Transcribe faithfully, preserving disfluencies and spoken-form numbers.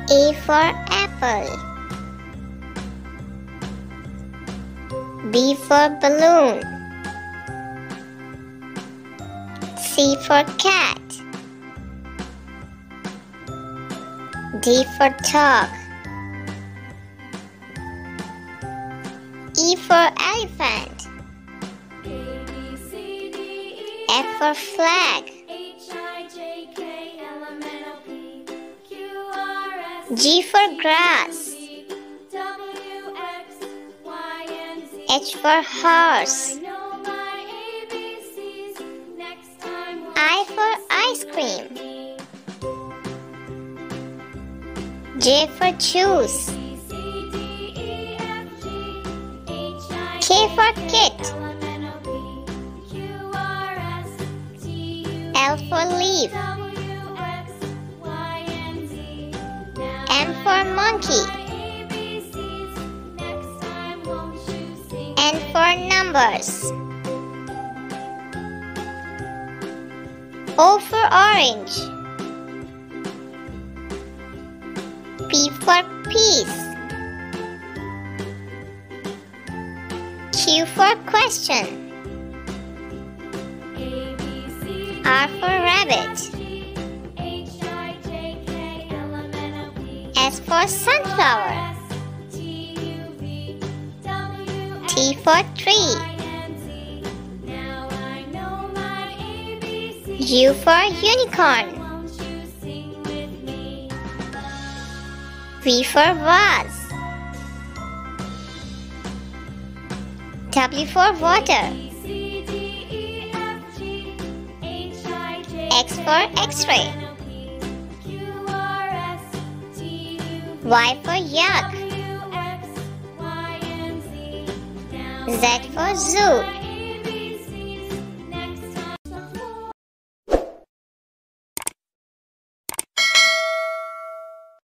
A for apple. B for balloon. C for cat. D for dog. E for elephant. F for flag. G for grass. H for horse. I for ice cream. J for juice. K for kit. L for leaf. M for monkey. N for numbers. O for orange. P for peace. Q for question. R for rabbit. S for sunflower. T for tree. U for unicorn. V for vase. W for water. X for X-ray. Y for yak. Z for zoo.